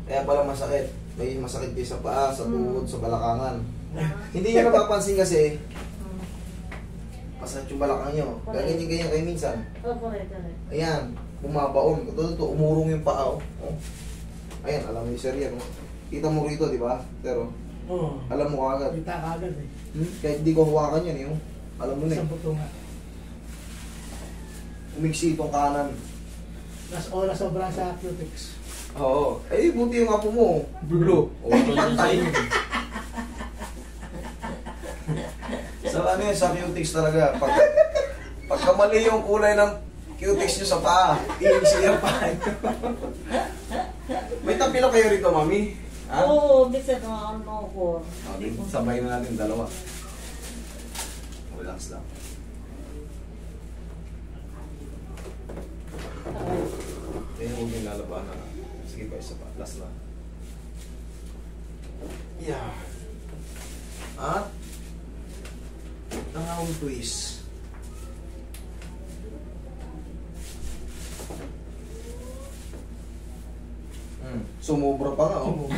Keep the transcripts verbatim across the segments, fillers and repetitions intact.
Kaya pala masakit. May masakit kayo sa paa, sa tuhod, sa balakangan. Ah. Hindi nyo napapansin kasi, masakit yung balakang nyo. Ganyan ganyan kayo minsan. Opo, correct, correct. Ayan, bumabaon. Ito, ito, umurong yung paa. Oh. Oh. Ayan, alam mo yung sir yan. Oh. Kita mo rito, di ba? Pero, Oo. alam mo kagad. Kita ka agad eh. Hmm? Kahit di ko hawakan yan, yung alam mo na Isang eh. buto nga. Umiksi itong kanan. Nas oras sobrang sa Cutix. Oo. Eh, buti yung apo mo. Blue. O, pantay. Sa ano yun, sa Cutix talaga. Pag, pagka mali yung kulay ng Cutix nyo sa paa, iingsi yung paa. May tapilo kayo rito, mami? Ha? Oo, bisa na ano ko. Okay, sabay na natin dalawa. Relax lang. Ayun, huwag yung lalabanan. Sige pa, isa pa. Last na. Yeah. At tangawang twist. Hmm. Sumobra pa nga, oh.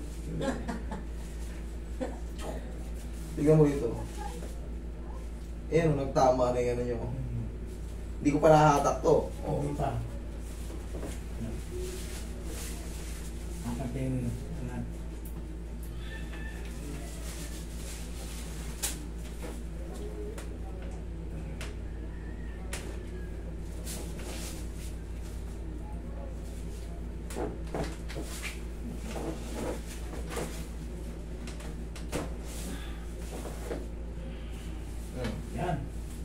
Tingnan mo dito. Ayan, nagtama na yung ano nyo. Hindi ko pa nahatak to. Oh. Hindi pa. Ating anak. Hmm. Yan.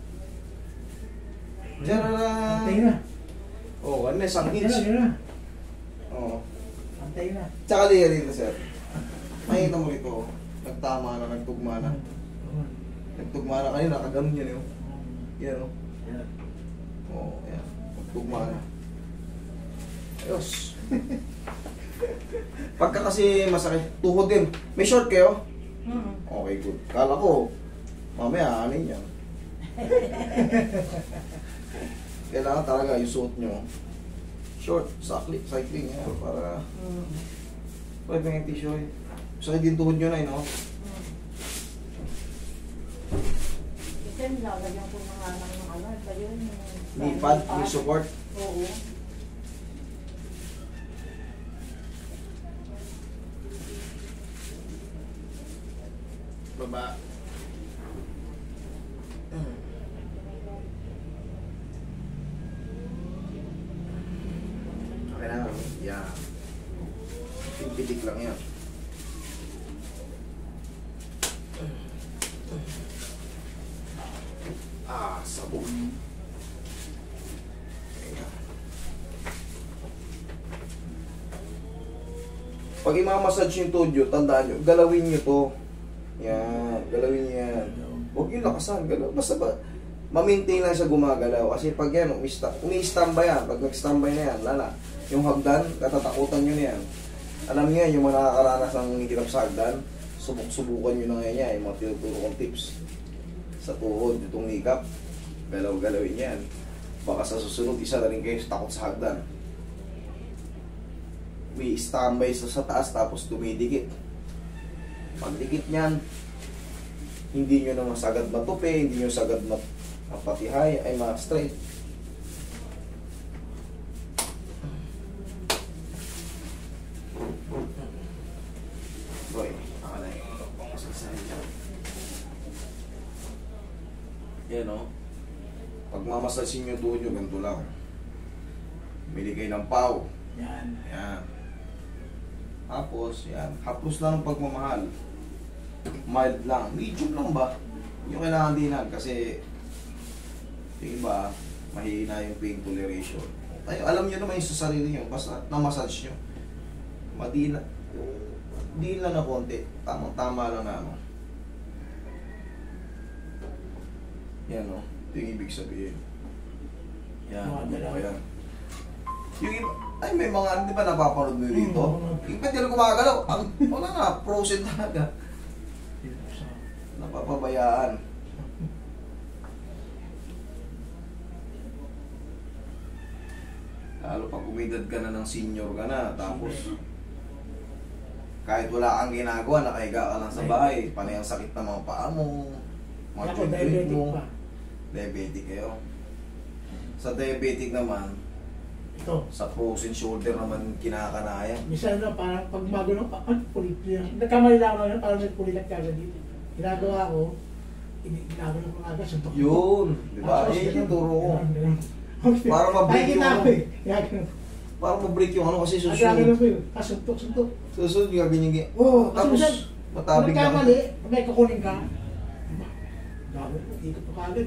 Tara! Antay na. Oh, ano na, isang Antay na. inch. Antay na. Oo. Antay na. Tsaka liya rin na, sir. Makikita mo rito, oh. Nagtama na, nagtugma na. Oo. Nagtugma na kanina, nakaganon yan, oh. Yan, oh. Yan. Oo, yan. Nagtugma na. Ayos. Pagka kasi masakit, tuhod din. May short kayo? Hmm. Okay, good. Kala ko, mamaya, ano yan? Kailangan talaga yung suot nyo. Short, cycling, cycling yan, para... Hmm. Pwede yung tissue eh. Sakit din tuhod nyo na, eh, no? Kasi nilalagyan ko mga anak ng ano, ba yun? May pad, may support. Oo. Baba. Okay na. Yeah. Pipitik lang yan. Ah, sabon. Ayan. Pag imamassage yung tuhod nyo, tandaan nyo, galawin nyo to. Yan, galawin nyo yan. Huwag yung lakasan, galaw. Basta ba, ma-maintain lang siya gumagalaw. Kasi pag yan, umi-standby yan. Pag nag-standby na yan, lala. Yung hagdan, katatakutan nyo na yan. Alam niyo yan, yung mga nakakaranas ng hirap sa hagdan, subok-subukan nyo na ngayon yan, yung mga tinuturo kong tips. Sa tuhod, itong nikap, galaw-galawin yan. Baka sa susunod, isa na rin kayo takot sa hagdan. May standby sa, sa taas, tapos dumidikit. Pagdikit niyan, hindi nyo naman sagad matupi, hindi nyo sagad mat mapatihay, ay ma-straight. Boy, ako na yung pasasahin dyan. Yan o. Pag mamasasin nyo doon nyo, ganito lang. Bili kayo ng pau. Yan. Yan. Tapos, yan. Haplos lang ang pagmamahal. Mild lang. Medium lang ba? Yung kailangan dinan kasi yung iba, mahina yung pain toleration. Tayo, alam nyo naman yung sa sarili nyo. Basta na-massage nyo. Madina. Din lang na konti. Tamang-tama lang na ano. Yan o. Ito yung ibig sabihin. Yan. Mga Ano dalawa. ba yan? Yung iba, ay may mga, di ba napapanood mo dito? Mm. Yung pwede na gumagalaw. Ang, wala na, frozen talaga. Napapabayaan. Lalo pag umidad ka na ng senior ka na, tapos Kahit wala kang ginagawa, nakahiga ka lang sa bahay, panay ang sakit ng mga paa mo, mga Ako, joint diabetic mo. pa. Diabetic kayo. Sa diabetic naman, Ito. sa frozen shoulder naman kinakanaya. Minsan na parang pag magulo pa, ay, pulit niya. Nagkamali lang ako na parang may pulikat ka dito. Ginagawa ko, ini- ginagawa ko agad, suntok. Yun, di ba? Tapos, Eh, yung ganun, turo ko. ganun, ganun. Okay. Para ma-break Nakikita yung ko ano. eh. Ginagawa. Parang ma-break yung ano kasi Ang susunod. gagawin ko yun. Ah, suntok, suntok. Susunod yung ganyan ganyan. Oo, kasi Tapos, minsan, matabig Kung na. nagkamali, kung may kukunin ka, gagawin ko, ikot ko kagad.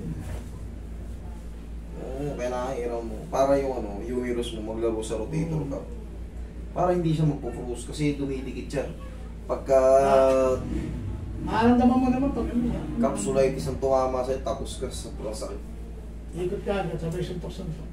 Oo, kailangan mo. Para yung ano, yung humerus mo maglaro sa rotator cuff. Para hindi siya magpo-froze kasi dumidikit siya. Pagka Maramdaman mo naman pag ano yan. capsulitis ang tumama sa'yo, tapos ka sa pulang sakit. Ikot ka agad, sabay suntok-suntok.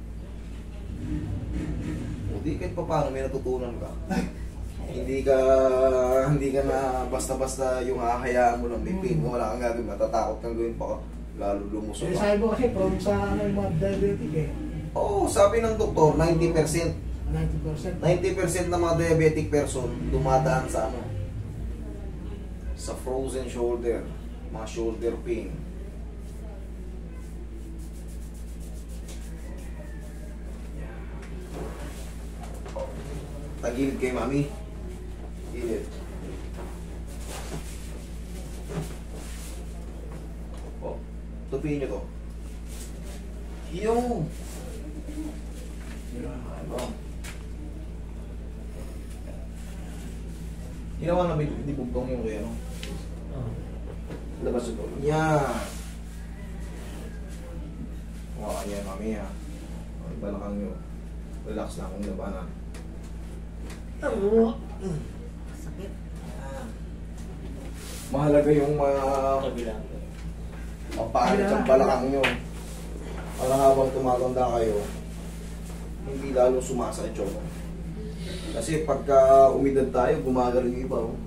O di kahit pa paano may natutunan ka. hindi ka hindi ka na basta-basta yung hahayaan mo lang. May pain mo, wala kang gagawin. Matatakot kang gawin pa ka. Lalo lumusok Eh, ka. sabi mo kasi, prone sa ano, yung mga diabetic eh. Oo, sabi ng doktor, ninety percent. ninety percent. ninety percent ng mga diabetic person dumadaan sa ano? Sa frozen shoulder. Mga shoulder pain. Tagilid kay mami. Gilid. Oh, tupiin nyo to. Yung. Ano? Ginawa na ba hindi bugtong yung kuya, no? Labas ito. Yan. Hawakan niya, mami, ha. Okay, balakang nyo. Relax na akong labanan. Sakit. Mahalaga yung mga mapahanit sa balakang nyo. Para habang tumatanda kayo, hindi lalo sumasakit yun. Kasi pagka umidad tayo, gumagalaw yung iba. Oh.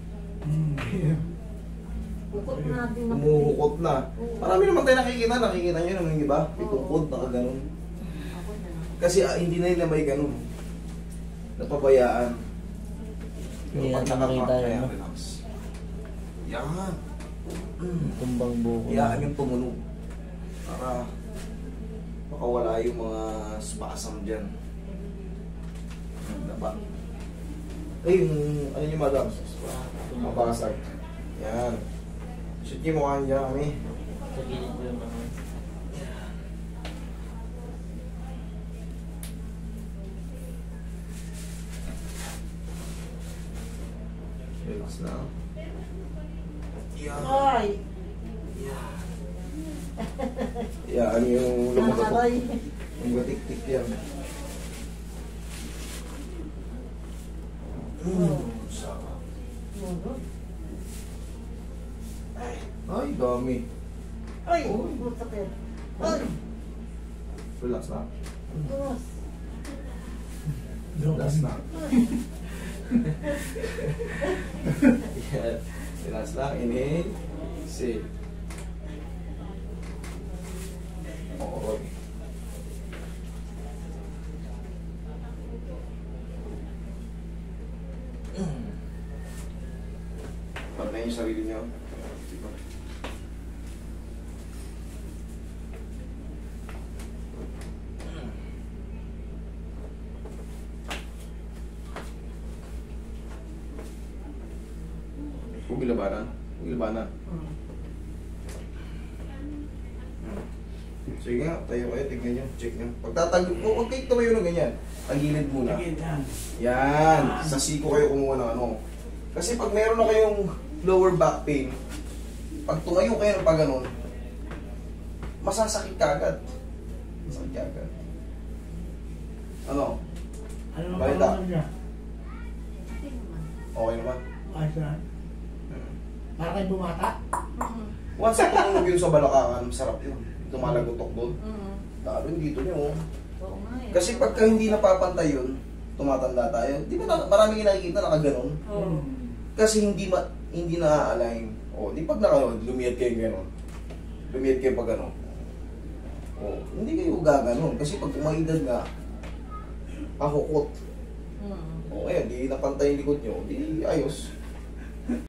Bukod na din ng Umuhukot na. Marami naman tayo nakikita, nakikita nyo naman yung iba. Pitungkod, nakaganon. Ako na. Kasi ah, hindi na nila may ganun. Napabayaan. Hindi Pero pag natin makita nakaka- yun, kaya no? relax. Yan. Mm. Tumbang buko. Iyaan yung tumunog. Para makawala yung mga spasm dyan. Dapat. Ay, yung ano nyo madam? Mabasag. Yan. Shoot nyo mukha nyo dyan kami. Sa gilid ko yung ano. Relax na. Yan. Ay! Yan. Yan yung lumabas. Nakaray. Yung gatik-tik yan. Mm. Sarap. Ay, dami. Ay! Oh, sakit. Ay! Relax na. Tumas. Relax na. Yan. Relax lang. Inhale. Exhale. Okay. Pagnayin yung sarili niyo. Diba? Huwag ilabanan. Huwag ilabanan. Sige nga, tayo kayo, tignan nyo, check nyo. Pagtatagil, oh, huwag kayo tumayo ng ganyan. Tagilid muna. Again, yan. Yan, sa siko kayo kumuha ng ano. Kasi pag meron na kayong lower back pain, pag tumayo kayo ng pag ganun, masasakit ka agad. Masakit ka agad. Ano? Ano ang Balita. pangalan niya? Hindi naman. Okay naman? Ayos na. Hmm. Para kayo bumata. Mhm. Once na tumunog yun sa balakangan, masarap yun. Tumalagotok doon. Mhm. Lalo yung dito nyo. oh. Oo nga eh. Kasi pagka hindi napapantay yun, tumatanda tayo. Di ba na, maraming nakikita nakaganon? Oo. Kasi hindi ma, hindi na-align. O, di pag naka, lumiyad kayo gano'n. Lumiyad kayo pag gano'n. O, hindi kayo gaganon. Kasi pag umaidad nga, ahukot. Mm. O ayan, di napantay yung likod nyo, di ayos.